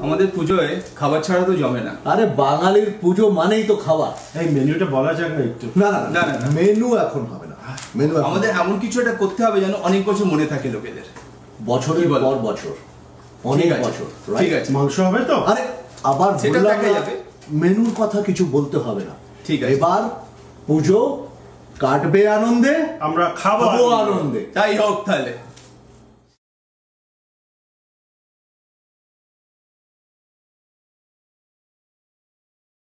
আমাদের পুজোয় খাবার ছাড়া তো জমে না। আরে বাঙালির পুজো মানেই তো খাবার। এই মেনুটা বলা যাক না একটু? না না না না, মেনু এখন হবে না। মেনু আমাদের এমন কিছু একটা করতে হবে যেন অনেক বছর মনে থাকে লোকেদের, বছরের পর বছর, অনেক বছর। ঠিক আছে, মাংস হবে তো? আরে আবার সেটা দেখা যাবে, মেনুর কথা কিছু বলতে হবে না। ঠিক আছে, এবার পুজো কাটবে আনন্দে, আমরা খাবো আনন্দে। তাই হোক তাহলে।